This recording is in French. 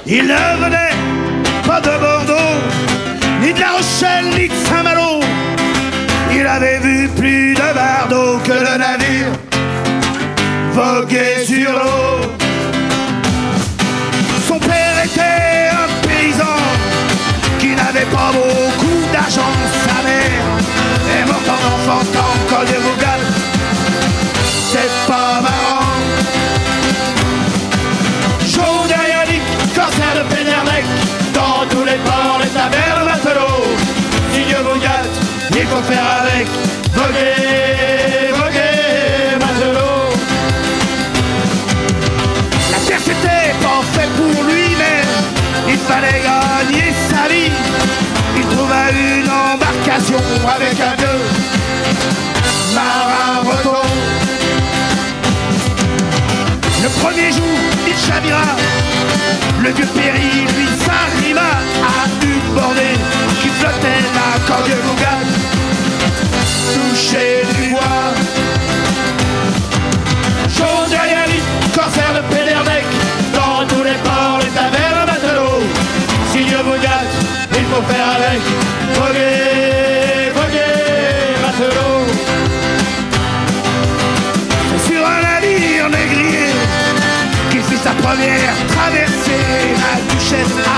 Il ne venait pas de Bordeaux, ni de La Rochelle, ni de Saint-Malo. Il avait vu plus de bardeaux que le navire voguait sur l'eau. Son père était un paysan qui n'avait pas beaucoup d'argent. Sa mère est morte en enfantant, quand Dieu vous garde, c'est pas marrant. Chaud derrière lui, corsaire de Pénernec, dans tous les ports, les tavernes, matelots. Si Dieu vous gâte, il faut faire avec. Voguer, voguer, matelot. La terre c'était pas fait pour lui-même, il fallait gagner sa vie. Il trouva une embarcation avec un vieux marin breton. Le premier jour, il chavira, le vieux péri lui s'arriva à une bordée qui flottait là quand Dieu vous garde, touché du bois. Chaud derrière lui, corsaire de Pédernec, dans tous les ports, les tavernes, matelots. Si Dieu vous gâte, il faut faire avec. Voguer, voguer, matelot. C'est sur un navire négrier qu'il fit sa première traversée. La duchesse